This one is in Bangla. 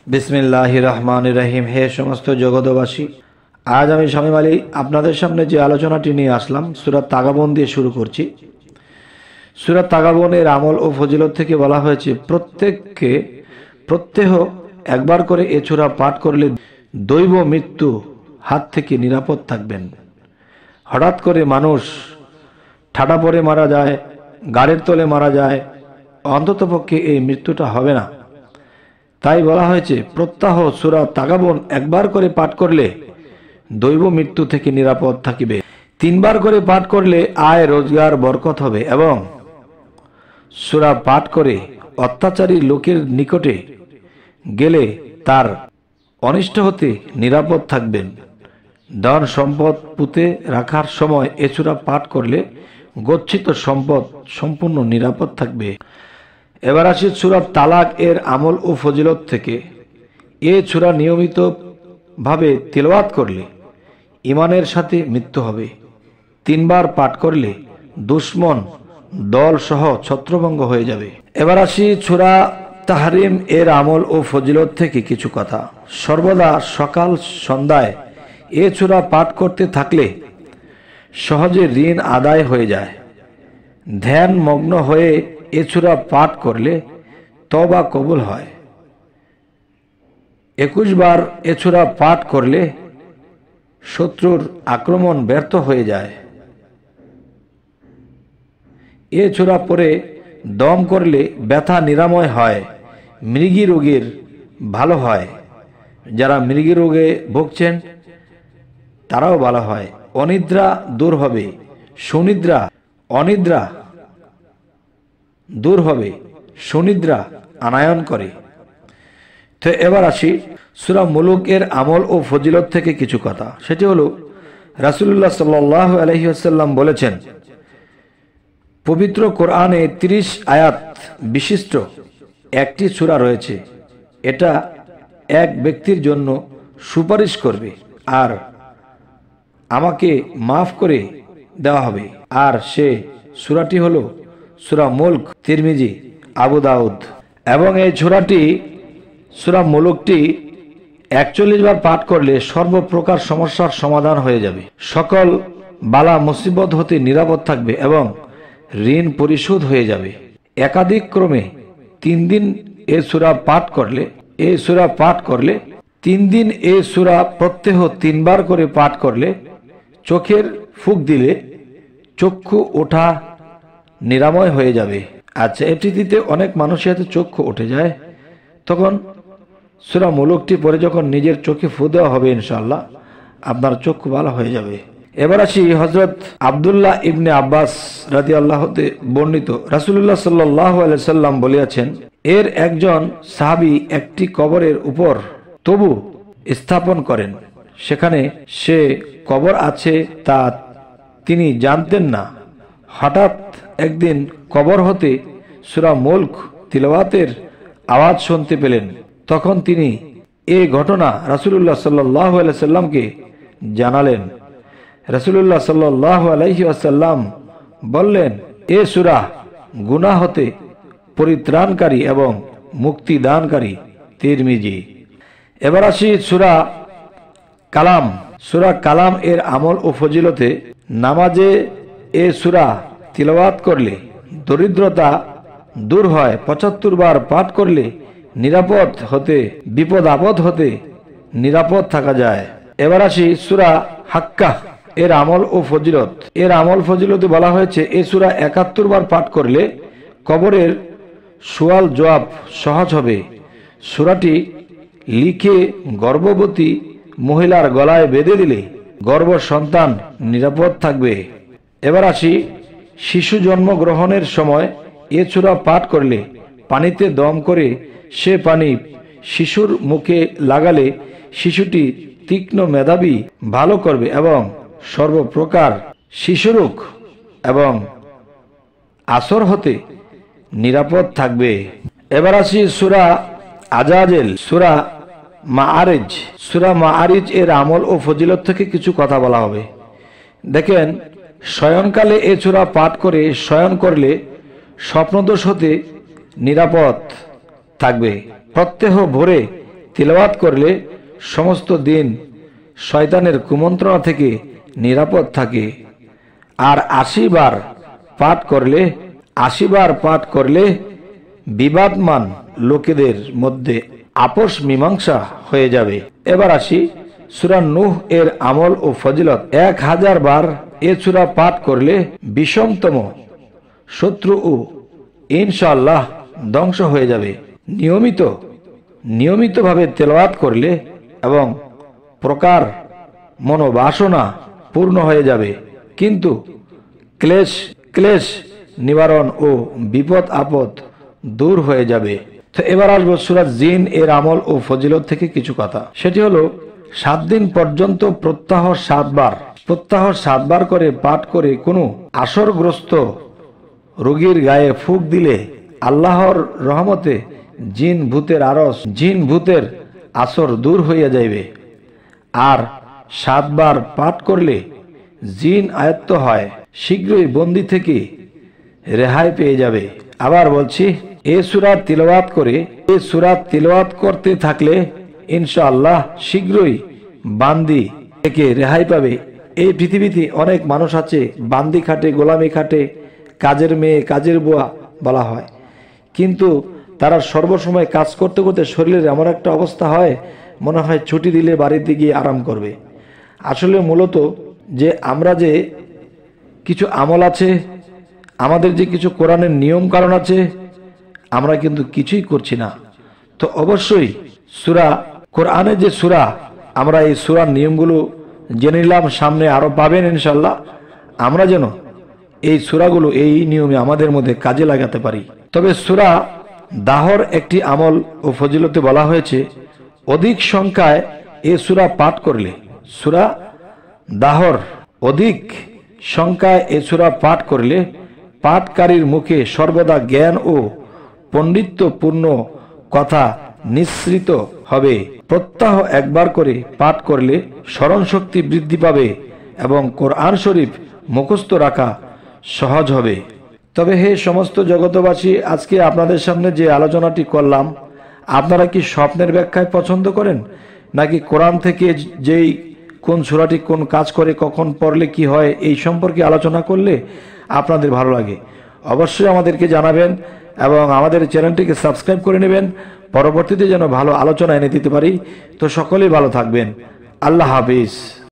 বিসমিল্লাহির রহমানির রহিম। হে সমস্ত জগতবাসী, আজ আমি শামীম আলী আপনাদের সামনে যে আলোচনাটি নিয়ে আসলাম সূরা তাগাবুন দিয়ে শুরু করছি। সূরা তাগাবুনের আমল ও ফজিলত থেকে বলা হয়েছে প্রত্যেহ একবার করে এ সূরা পাঠ করলে দৈব মৃত্যু হাত থেকে নিরাপদ থাকবেন। হঠাৎ করে মানুষ ঠাডা পড়ে মারা যায়, গাড়ির তলে মারা যায়, অন্ততপক্ষে এই মৃত্যুটা হবে না। তাই বলা হয়েছে প্রত্যহ সূরা তাগাবুন একবার করে পাঠ করলে দৈব মৃত্যু থেকে নিরাপদ থাকিবে। 3 বার করে পাঠ করলে আয় রোজগার বরকত হবে এবং সূরা পাঠ করে অত্যাচারী লোকের নিকটে গেলে তার অনিষ্ট হতে নিরাপদ থাকবেন। ধন সম্পদ পুঁতে রাখার সময় এ সূরা পাঠ করলে গচ্ছিত সম্পদ সম্পূর্ণ নিরাপদ থাকবে। এবার আসি সূরা তালাক এর আমল ও ফজিলত থেকে। এ সূরা নিয়মিত ভাবে তিলাওয়াত করলে ঈমানের সাথে মৃত্যু হবে। 3 বার পাঠ করলে দুশমন দল সহ ছত্রভঙ্গ হয়ে যাবে। এবার আসি সূরা তাহরিম এর আমল ও ফজিলত থেকে কিছু কথা। সর্বদা সকাল সন্ধ্যায় এ সূরা পাঠ করতে থাকলে সহজে ঋণ আদায় হয়ে যায়। ধ্যান মগ্ন হয়ে এ সূরা পাঠ করলে তওবা কবুল হয়। 21 বার এ সূরা পাঠ করলে শত্রুর আক্রমণ ব্যর্থ হয়ে যায়। এ সূরা পড়ে দম করলে ব্যথা নিরাময় হয়, মৃগী রোগের ভালো হয়। যারা মৃগী রোগে ভুগছেন তারাও ভালো হয়। অনিদ্রা দূর হবে, অনিদ্রা দূর হবে, সুনিদ্রা আনায়ন করে। তো এবার আসি সূরা মুলুক এর আমল ও ফজিলত থেকে কিছু কথা। সেটি হলো রাসূলুল্লাহ সাল্লাল্লাহু আলাইহি ওয়াসাল্লাম বলেছেন, পবিত্র কোরআনে 30 আয়াত বিশিষ্ট একটি সূরা রয়েছে। এটা এক ব্যক্তির জন্য সুপারিশ করবে আর আমাকে মাফ করে দেওয়া হবে। আর সে সূরাটি হলো সূরা মুলক, তিরমিজি, আবু দাউদ। এবং এই সূরা মুলুকটি 41 বার পাঠ করলে সর্বপ্রকার সমস্যার সমাধান হয়ে যাবে, সকল বালা মুসিবত হতে নিরাপদ থাকবে এবং ঋণ পরিশোধ হয়ে যাবে। একাধিক ক্রমে 3 দিন এ সূরা পাঠ করলে 3 দিন এ সূরা প্রত্যহ 3 বার করে পাঠ করলে চোখের ফুঁক দিলে চক্ষু ওঠা নিরাময় হয়ে যাবে। আচ্ছা, এটিতে অনেক মানুষের হাতে চক্ষু উঠে যায়, তখন সূরা মুলুকটি পরে যখন নিজের চোখে ফু দেওয়া হবে ইনশাআল্লাহ আপনার চক্ষু ভালো হয়ে যাবে। এবার আসি হযরত আব্দুল্লাহ ইবনে আব্বাস রাদিয়াল্লাহু তে বর্ণিত, রাসূলুল্লাহ সাল্লাল্লাহু আলাইহি সাল্লাম বলেছেন, এর একজন সাহাবী একটি কবরের উপর তবু স্থাপন করেন, সেখানে সে কবর আছে তা তিনি জানতেন না। হঠাৎ একদিন কবর হতে সূরা মুলক তিলাওয়াতের আওয়াজ শুনতে পেলেন। তখন তিনি এই ঘটনা রাসূলুল্লাহ সাল্লাল্লাহু আলাইহি সাল্লামকে জানালেন। রাসূলুল্লাহ সাল্লাল্লাহু আলাইহি ওয়াসাল্লাম বললেন, এ সূরা গুনাহ হতে পরিত্রাণকারী এবং মুক্তি দানকারী, তিরমিজি। এবার আসি সূরা কালাম এর আমল ও ফজিলতে। নামাজে এ সূরা তিলাওয়াত করলে দরিদ্রতা দূর হয়। 75 বার পাঠ করলে বিপদ আপদ হতে নিরাপদ থাকা যায়। এবার আসি সূরা হাক্কাহ এর আমল ও ফজিলত। এর আমল ফজিলতে বলা হয়েছে, এ সূরা 71 বার পাঠ করলে কবরের সওয়াল জবাব সহজ হবে। সূরাটি লিখে গর্ভবতী মহিলার গলায় বেঁধে দিলে গর্ভ সন্তান নিরাপদ থাকবে। এবার আসি শিশু জন্মগ্রহণের সময় এ সূরা পাঠ করলে পানিতে দম করে সে পানি শিশুর মুখে লাগালে শিশুটি তীক্ষ্ণ মেধাবী ভালো করবে এবং সর্বপ্রকার শিশুরোগ এবং আসর হতে নিরাপদ থাকবে। এবার আসি সূরা আজাজেল, সূরা মাআরিজ এর আমল ও ফজিলত থেকে কিছু কথা বলা হবে। দেখেন, শয়নকালে এ সূরা পাঠ করে শয়ন করলে স্বপ্নদোষ হতে নিরাপদ থাকবে। প্রত্যহ ভোরে তিলাওয়াত করলে সমস্ত দিন শয়তানের কুমন্ত্রণা থেকে নিরাপদ থাকে। আর 80 বার পাঠ করলে বিবাদমান লোকেদের মধ্যে আপোষ মীমাংসা হয়ে যাবে। এবার আসি সূরা নূহ এর আমল ও ফজিলত। 1000 বার এ সূরা পাঠ করলে বিষমতম শত্রু ও ইনশাআল্লাহ ধ্বংস হয়ে যাবে। নিয়মিতভাবে তেলাওয়াত করলে এবং প্রকার মনোবাসনা পূর্ণ হয়ে যাবে, কিন্তু ক্লেশ নিবারণ ও বিপদ আপদ দূর হয়ে যাবে। তো এবার আসবো সূরা জিন এর আমল ও ফজিলত থেকে কিছু কথা। সেটি হলো 7 দিন পর্যন্ত প্রত্যাহ 7 বার করে পাঠ করে কোনো আসরগ্রস্ত রোগীর গায়ে ফুঁক দিলে আল্লাহর রহমতে জিন ভূতের আসর দূর হইয়া যাইবে। আর 7 বার পাঠ করলে জিন আয়ত্ত হয়, শীঘ্রই বন্দি থেকে রেহাই পেয়ে যাবে। আবার বলছি, এ সূরা তিলাওয়াত করতে থাকলে ইনশাআল্লাহ শীঘ্রই বান্দি থেকে রেহাই পাবে। এই পৃথিবীতে অনেক মানুষ আছে, বান্দি খাটে, গোলামি খাটে, কাজের মেয়ে, কাজের বুয়া বলা হয়, কিন্তু তারা সর্বসময় কাজ করতে করতে শরীরের এমন একটা অবস্থা হয়, মনে হয় ছুটি দিলে বাড়িতে গিয়ে আরাম করবে। আসলে মূলত যে আমরা যে কিছু আমল আছে, আমাদের যে কিছু কোরআনের নিয়ম কারণ আছে, আমরা কিন্তু কিছুই করছি না। তো অবশ্যই কোরআনের যে সূরা, আমরা এই সূরার নিয়মগুলো জেনে নিলাম, সামনে আরো পাবেন ইনশাআল্লাহ। আমরা যেন এই সূরাগুলো এই নিয়মে আমাদের মধ্যে কাজে লাগাতে পারি। তবে সূরা দাহর একটি আমল ও ফজিলতে বলা হয়েছে, অধিক সংখ্যায় এ সূরা পাঠ করলে, সূরা দাহর অধিক সংখ্যায় এ সূরা পাঠ করলে পাঠকারীর মুখে সর্বদা জ্ঞান ও পণ্ডিত্যপূর্ণ কথা নিঃসৃত হবে। প্রত্যাহ 1 বার করে পাঠ করলে স্মরণ শক্তি বৃদ্ধি পাবে এবং কোরআন শরীফ মুখস্থ রাখা সহজ হবে। তবে হে সমস্ত জগতবাসী, আজকে আপনাদের সামনে যে আলোচনাটি করলাম, আপনারা কি স্বপ্নের ব্যাখ্যায় পছন্দ করেন, নাকি কোরআন থেকে যেই কোন সূরাটি কোন কাজ করে, কখন পড়লে কি হয়, এই সম্পর্কে আলোচনা করলে আপনাদের ভালো লাগে? অবশ্যই আমাদেরকে জানাবেন এবং আমাদের চ্যানেলটিকে সাবস্ক্রাইব করে নেবেন, পরবর্তীতে যেন ভালো আলোচনা এনে দিতে পারি। তো সকলেই ভালো থাকবেন। আল্লাহ হাফিজ।